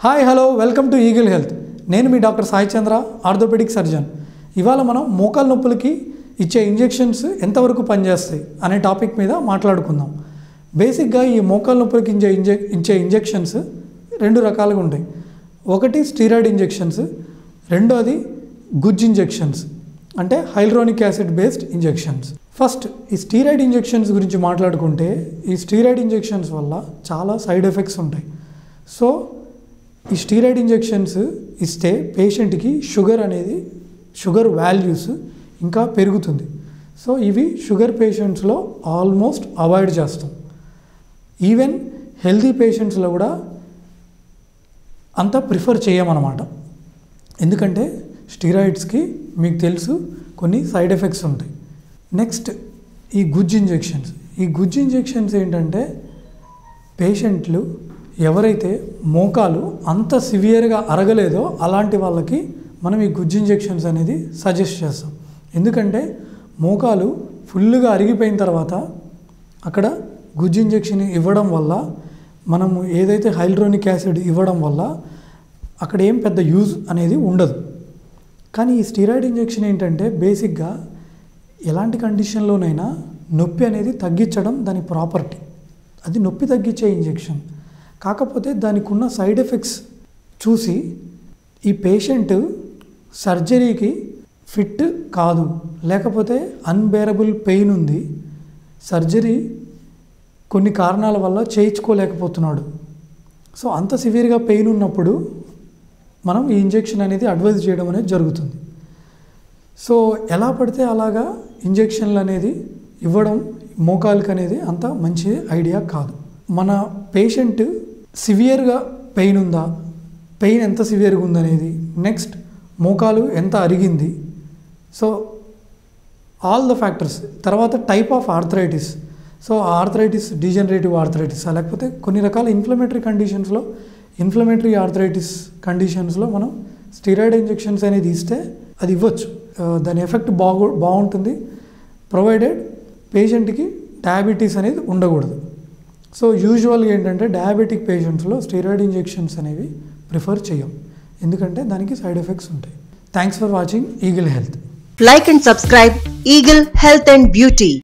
Hi hello welcome to Eagle Health. నేను మీ doctor Sai Chandra, orthopaedic surgeon. ఇవాళ మనం మోకాల నొప్పులకి ఇచ్చే ఇంజెక్షన్స్ ఎంతవరకు పనిచేస్తాయి అనే టాపిక్ మీద మాట్లాడుకుందాం. బేసిక్గా ఈ మోకాల నొప్పులకి ఇచ్చే ఇంజెక్షన్స్ రెండు రకాలుగా ఉంటాయి. ఒకటి స్టీరాయిడ్ ఇంజెక్షన్స్, రెండోది గుజ్జు ఇంజెక్షన్స్ అంటే hyaluronic acid based injections. First ఈ స్టీరాయిడ్ ఇంజెక్షన్స్ గురించి మాట్లాడుకుంటే, ఈ స్టీరాయిడ్ ఇంజెక్షన్స్ వల్ల చాలా సైడ్ ఎఫెక్ట్స్ ఉంటాయి. సో ఈ స్టీరాయిడ్ ఇంజెక్షన్స్ ఇస్తే పేషెంట్కి షుగర్ వాల్యూస్ ఇంకా పెరుగుతుంది. సో ఇవి షుగర్ పేషెంట్స్లో ఆల్మోస్ట్ అవాయిడ్ చేస్తాం. ఈవెన్ హెల్తీ పేషెంట్స్లో కూడా అంత ప్రిఫర్ చేయమన్నమాట. ఎందుకంటే స్టీరాయిడ్స్కి మీకు తెలుసు కొన్ని సైడ్ ఎఫెక్ట్స్ ఉంటాయి. నెక్స్ట్ ఈ గుజ్జు ఇంజెక్షన్స్ ఏంటంటే, పేషెంట్లు ఎవరైతే మోకాలు అంత సివియర్గా అరగలేదో అలాంటి వాళ్ళకి మనం ఈ గుజ్జు ఇంజెక్షన్స్ అనేది సజెస్ట్ చేస్తాం. ఎందుకంటే మోకాలు ఫుల్గా అరిగిపోయిన తర్వాత అక్కడ గుజ్జు ఇంజెక్షన్ ఇవ్వడం వల్ల, మనము ఏదైతే హైల్రోనిక్ యాసిడ్ ఇవ్వడం వల్ల అక్కడ ఏం పెద్ద యూజ్ అనేది ఉండదు. కానీ ఈ స్టీరాయిడ్ ఇంజెక్షన్ ఏంటంటే, బేసిక్గా ఎలాంటి కండిషన్లోనైనా నొప్పి అనేది తగ్గించడం దాని ప్రాపర్టీ. అది నొప్పి తగ్గించే ఇంజెక్షన్. కాకపోతే దానికి ఉన్న సైడ్ ఎఫెక్ట్స్ చూసి ఈ పేషెంట్ సర్జరీకి ఫిట్ కాదు, లేకపోతే అన్బేరబుల్ పెయిన్ ఉంది, సర్జరీ కొన్ని కారణాల వల్ల చేయించుకోలేకపోతున్నాడు. సో అంత సివియర్గా పెయిన్ ఉన్నప్పుడు మనం ఈ ఇంజెక్షన్ అనేది అడ్వైజ్ చేయడం అనేది జరుగుతుంది. సో ఎలా పడితే అలాగా ఇంజెక్షన్లు అనేది ఇవ్వడం మోకాలుకి అనేది అంత మంచి ఐడియా కాదు. మన పేషెంట్ సివియర్గా పెయిన్ ఉందా, పెయిన్ ఎంత సివియర్గా ఉందనేది, నెక్స్ట్ మోకాలు ఎంత అరిగింది, సో ఆల్ ద ఫ్యాక్టర్స్. తర్వాత type of arthritis, so arthritis degenerative arthritis, లేకపోతే కొన్ని రకాల ఇన్ఫ్లమేటరీ ఆర్థరైటిస్ కండిషన్స్లో మనం స్టీరాయిడ్ ఇంజెక్షన్స్ అనేది ఇస్తే అది ఇవ్వచ్చు. దాని ఎఫెక్ట్ బాగుంటుంది, ప్రొవైడెడ్ పేషెంట్కి డయాబెటీస్ అనేది ఉండకూడదు. సో యూజువల్గా ఏంటంటే డయాబెటిక్ పేషెంట్స్లో స్టీరాయిడ్ ఇంజెక్షన్స్ అనేవి ప్రిఫర్ చేయం, ఎందుకంటే దానికి సైడ్ ఎఫెక్ట్స్ ఉంటాయి. Thanks for watching Eagle Health. Like and subscribe Eagle Health and Beauty.